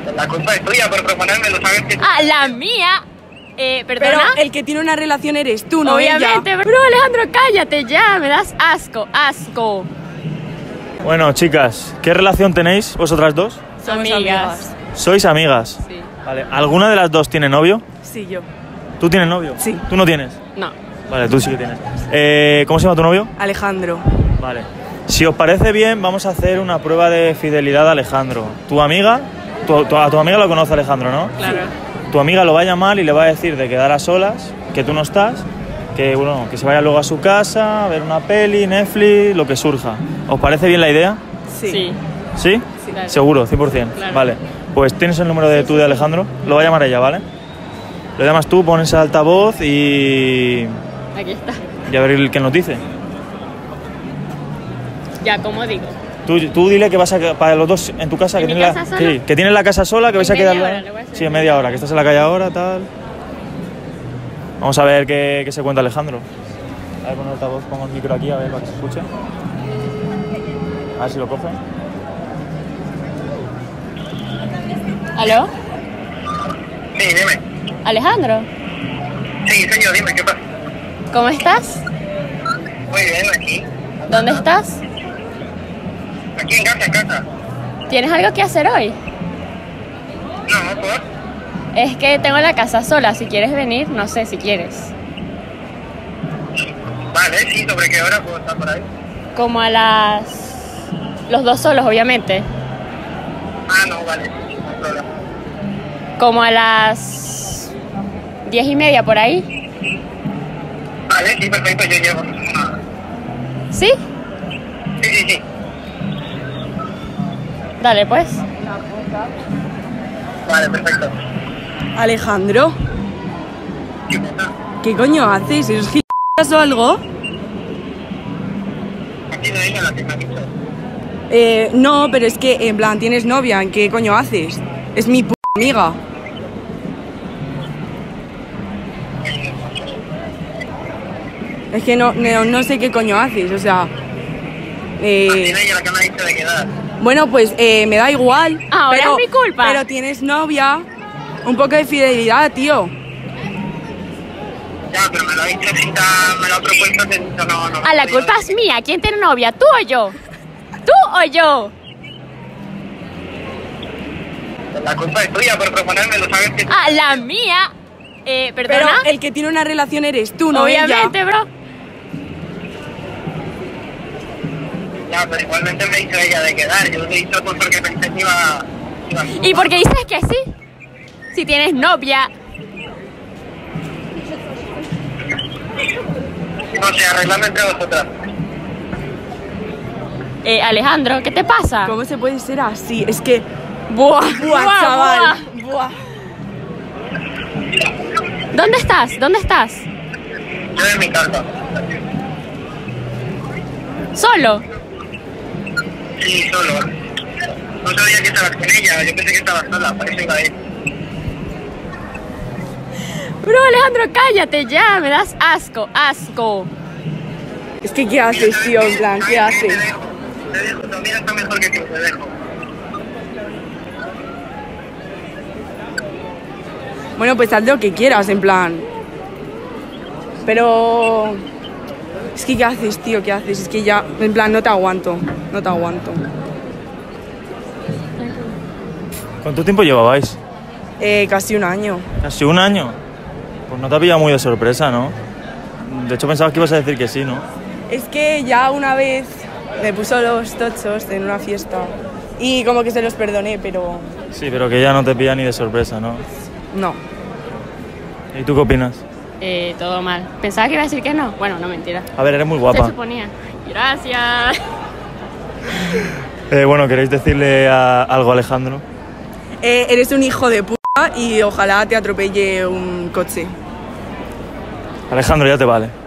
La culpa es tuya por proponérmelo, ¿sabes? Que... Ah, la mía. ¿Perdona? Pero el que tiene una relación eres tú, no Obviamente, ella. bro, Alejandro, cállate ya, me das asco, asco. Bueno, chicas, ¿qué relación tenéis vosotras dos? Somos Amigas. ¿Sois amigas? Sí. Vale. ¿Alguna de las dos tiene novio? Sí, yo. ¿Tú tienes novio? Sí. ¿Tú no tienes? No. Vale, tú sí que tienes. ¿Cómo se llama tu novio? Alejandro. Vale. Si os parece bien, vamos a hacer una prueba de fidelidad a Alejandro. Tu amiga, a tu amiga lo conoce Alejandro, ¿no? Claro. Tu amiga lo va a llamar y le va a decir de quedar a solas, que tú no estás, que, bueno, que se vaya luego a su casa, a ver una peli, Netflix, lo que surja. ¿Os parece bien la idea? Sí. Sí. ¿Sí? Sí, claro. Seguro, 100%. Claro. Vale. Pues tienes el número de tú de Alejandro, lo va a llamar ella, ¿vale? Lo llamas tú, pones el altavoz y Aquí está. a ver qué nos dice. Ya, como digo. Tú dile que vas a para los dos en tu casa, ¿En que mi tienes casa la, sola? sí, que tienes la casa sola, que vais a media quedar. hora, le voy a decir Sí, en en media media hora, que estás en la calle ahora, tal. Vamos a ver qué se cuenta Alejandro. A ver, pon el altavoz, pongo el micro aquí, a ver para que se escuche. A ver si lo coge. ¿Aló? Sí, dime. Alejandro, Sí, soy yo, dime, ¿qué pasa? ¿cómo estás? Muy bien, aquí. ¿Dónde estás? Aquí en casa. ¿Tienes algo que hacer hoy? No, ¿por? Es que tengo la casa sola, si quieres venir, no sé si quieres. Vale, sí, ¿sobre qué hora puedo estar por ahí? Como a las... Los dos solos, obviamente. Ah, no, vale, sí, no hay problema. Como a las 10:30 por ahí. Vale, sí, perfecto, yo llego, no tengo nada. ¿Sí? Sí. Dale, pues. Vale, perfecto. Alejandro, ¿Qué pasa? ¿qué coño haces? ¿Eres gilipollas o algo? Ha sido ella la que me ha dicho. No, pero es que, en plan, tienes novia, ¿qué coño haces? Es mi amiga. Es que no sé qué coño haces, o sea... Ha sido ella la que me ha dicho de quedar. Bueno, pues me da igual. Ahora es mi culpa. Pero tienes novia. Un poco de fidelidad, tío. Ya, pero me lo ha dicho así, me lo ha propuesto, te he dicho no. Ah, la culpa es mía. ¿Quién tiene novia? ¿Tú o yo? ¿Tú o yo? La culpa es tuya por proponérmelo, ¿sabes? Que... Ah, la mía. Pero ¿Perdona? el que tiene una relación eres tú, no Obviamente, ella. bro. Ya, pero igualmente me ha dicho ella de quedar. Yo te he dicho pues porque pensé que iba ¿Y por qué dices que sí? Si tienes novia. No sé, arreglando entre vosotras. Alejandro, ¿qué te pasa? ¿Cómo se puede ser así? Es que... Buah, Buah, chaval. Buah. ¿Dónde estás? ¿Dónde estás? Yo en mi casa. ¿Solo? Sí, solo. No sabía que estabas con ella, yo pensé que estabas sola, por eso iba a ir. Bro, Alejandro, cállate ya, me das asco, asco. Es que, ¿qué haces, tío? En plan, ¿qué haces? Te dejo, tu amiga está mejor que tú, te dejo. Bueno, pues haz lo que quieras, en plan. Pero... Es que, ¿qué haces, tío? ¿Qué haces? Es que ya, en plan, no te aguanto. No te aguanto. ¿Cuánto tiempo llevabais? Casi un año. Casi un año. Pues no te ha pillado muy de sorpresa, ¿no? De hecho pensabas que ibas a decir que sí, ¿no? Es que ya una vez me puso los tochos en una fiesta. Y como que se los perdoné, pero... Sí, pero que ya no te pilla ni de sorpresa, ¿no? No. ¿Y tú qué opinas? Todo mal. Pensaba que iba a decir que no. Bueno, no, mentira. A ver, eres muy Se guapa. suponía. Gracias. Bueno, ¿queréis decirle algo a Alejandro? Eres un hijo de puta y ojalá te atropelle un coche. Alejandro, ya te vale.